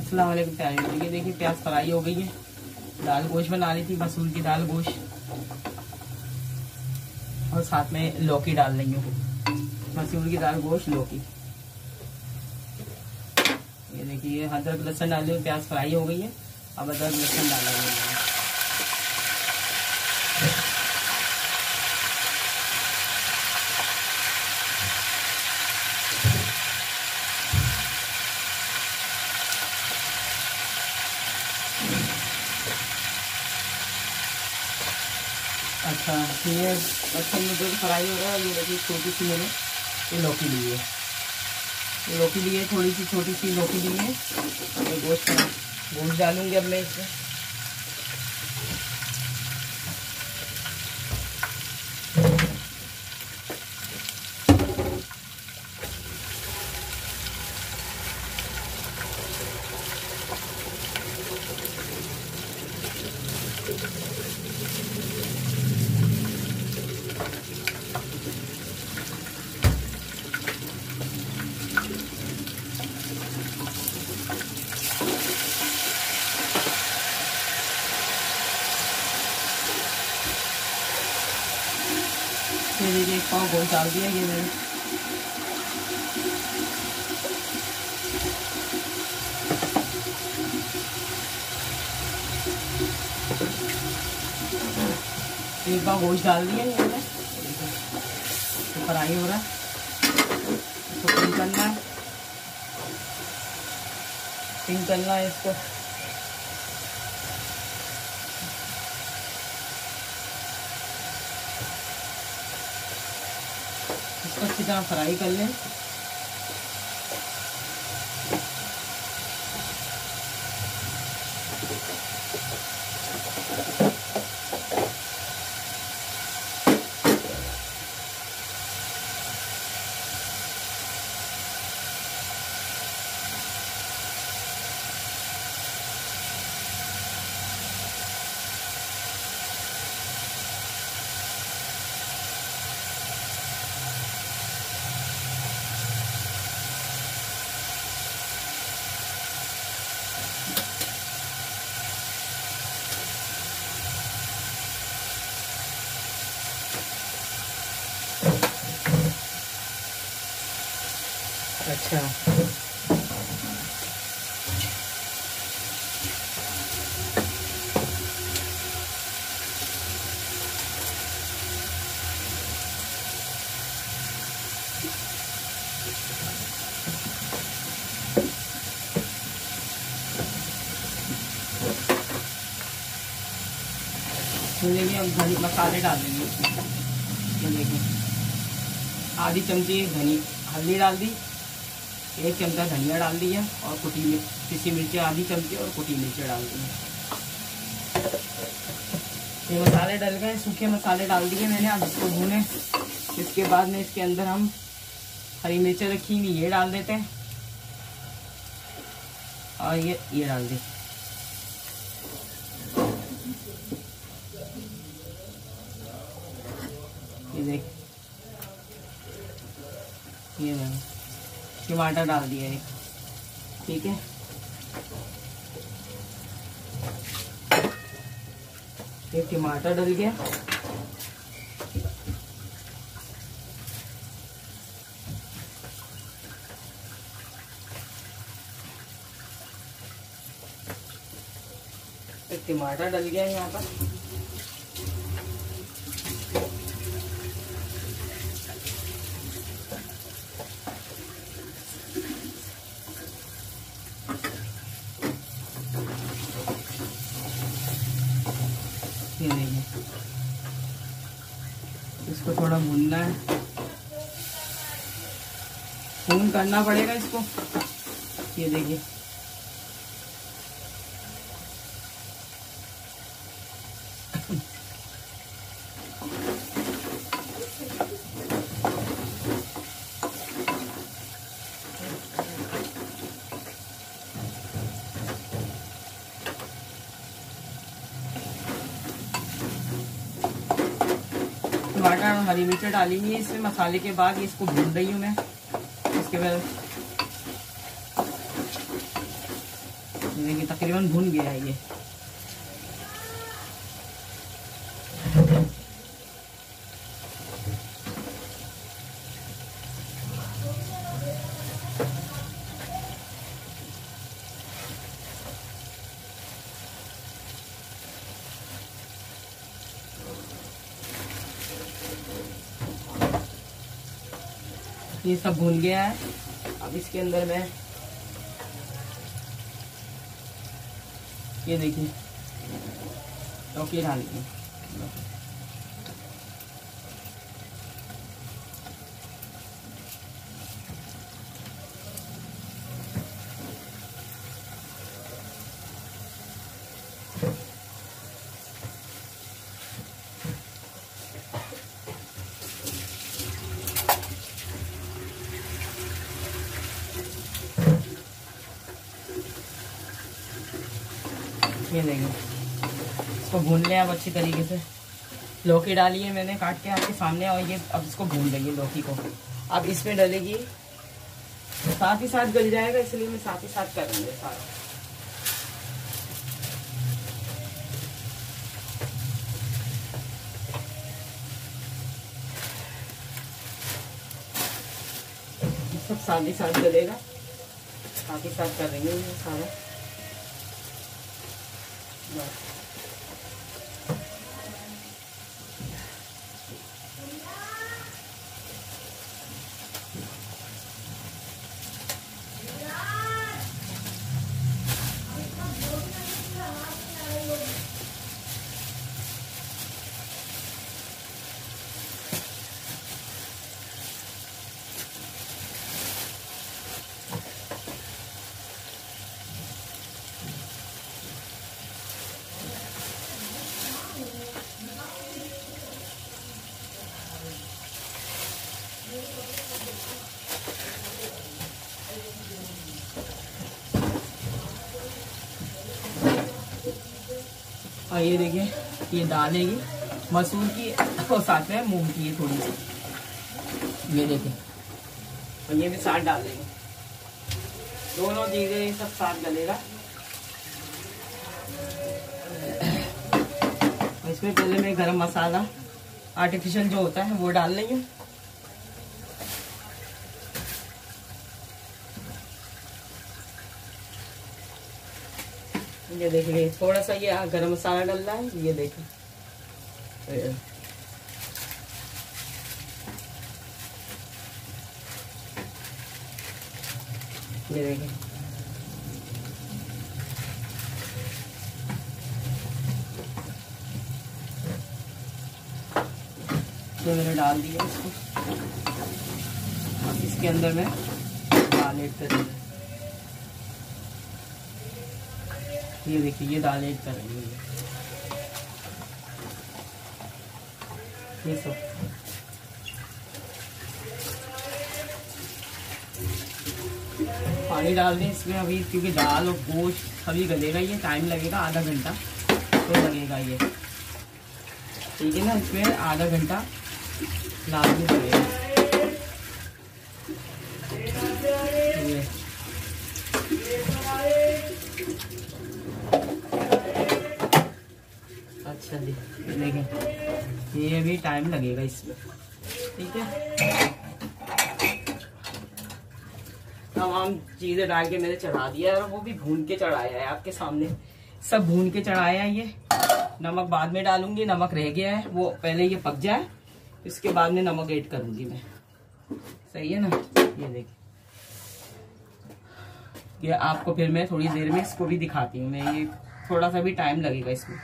अस्सलाम वालेकुम प्यारे लोग, ये देखिए प्याज फ्राई हो गई है। दाल गोश्त बना ली थी, मसूर की दाल गोश्त, और साथ में लौकी डाल रही हूँ। मसूर की दाल गोश्त लौकी। ये देखिए अदरक लहसुन डाल दी, प्याज फ्राई हो गई है। अब अदरक लहसुन डाला है। अच्छा ये लहसुन में जो फ्राई हो रहा है, ये देखिए छोटी सी मैंने ये लौकी ली है। ये लौकी ली है, थोड़ी सी छोटी सी लौकी ली है। ये गोश्त डालूंगी अब मैं इसमें। ये देखिए एक पाव गोश्त डाल दिया ये मैंने। एक पाव गोश्त डाल दिया ये मैंने। तो फ्राई हो रहा है, इसको पिंक करना है, पिंक करना है इसको। इसको अच्छी तरह फ्राई कर लें। अच्छा तो देखिए अब धनी मसाले डाल देंगे। तो देखिए आधी चमची धनी हल्दी डाल दी, 1 चमचा धनिया डाल दिया, और पिसी मिर्ची आधी चमची और कुटी मिर्ची डाल दी। ये मसाले डल गए, सूखे मसाले डाल दिए मैंने। अब इसको भूने, इसके बाद में इसके अंदर हम हरी मिर्चें रखी हुई ये डाल देते हैं, और ये डाल दी। ये देख, ये टमाटर डाल दिया एक, ठीक है। ये टमाटर डल गया। एक टमाटर डल गया यहाँ पर। ये देखिए इसको थोड़ा भूनना है, भून करना पड़ेगा इसको। ये देखिए टमाटर और हरी मिर्च डाली हुई है इसमें मसाले के बाद। इसको भून रही हूँ मैं। इसके बाद देखिए तकरीबन भुन गया है ये। ये सब भून गया है। अब इसके अंदर मैं ये देखिए लौकी डाल दी। ये देखिए इसको भून लें अब अच्छी तरीके से। लौकी डाली है मैंने काट के आपके सामने, और ये अब इसको भून लेंगे लौकी को। अब इसमें डलेगी, साथ ही साथ गल जाएगा, इसलिए मैं साथ ही साथ कर दूंगी सारा। सब साथ ही साथ गलेगा, साथ ही साथ कर देंगे ये सारा। और ये देखिए ये दाल है, ये मसूर की और साथ में मूंग की है थोड़ी सी, ये देखिए। और ये भी साथ डाल देंगे, दोनों चीजें सब साथ गलेगा। और इसमें पहले मैं गरम मसाला आर्टिफिशियल जो होता है वो डाल लेंगे। ये देखिए थोड़ा सा ये गरम मसाला डल रहा है, ये देखिए। ये देखिए ये मैंने डाल दिया इसको। अब इसके अंदर मैं दाल ऐड कर दूंगी। ये देखिए ये दाल ऐड करेंगे, ये सब। पानी डाल दें इसमें अभी, क्योंकि दाल और गोश्त अभी गलेगा, ये टाइम लगेगा आधा घंटा तो लगेगा ये, ठीक है ना। इसमें आधा घंटा लाजमी लगेगा। अच्छा जी देखें, ये भी टाइम लगेगा इसमें, ठीक है। तमाम चीजें डाल के मैंने चढ़ा दिया है, और वो भी भून के चढ़ाया है आपके सामने, सब भून के चढ़ाया है। ये नमक बाद में डालूंगी, नमक रह गया है वो पहले ये पक जाए, इसके बाद में नमक ऐड करूंगी मैं, सही है ना। ये देखिए ये आपको फिर मैं थोड़ी देर में इसको भी दिखाती हूँ मैं, ये थोड़ा सा भी टाइम लगेगा इसमें।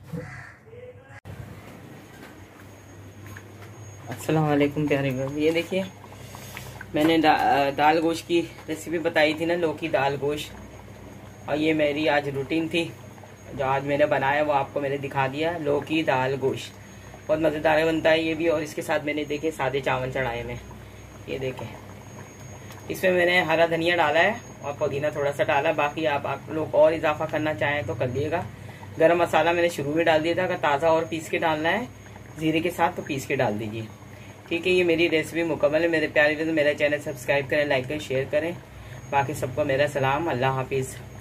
अस्सलाम वालेकुम प्यारे भाई, ये देखिए मैंने दाल गोश्त की रेसिपी बताई थी ना, लौकी दाल गोश्त, और ये मेरी आज रूटीन थी जो आज मैंने बनाया वो आपको मैंने दिखा दिया। लौकी दाल गोश्त बहुत मज़ेदार बनता है ये भी, और इसके साथ मैंने देखे सादे चावल चढ़ाए मैं, ये देखें। इसमें मैंने हरा धनिया डाला है और पुदीना थोड़ा सा डाला, बाकी आप लोग और इजाफा करना चाहें तो कर लिएगा। गरम मसाला मैंने शुरू में डाल दिया था, अगर ताज़ा और पीस के डालना है जीरे के साथ तो पीस के डाल दीजिए, ठीक है। ये मेरी रेसिपी मुकम्मल है मेरे प्यारे। तो मेरा चैनल सब्सक्राइब करें, लाइक करें, शेयर करें। बाकी सबको मेरा सलाम, अल्लाह हाफिज़।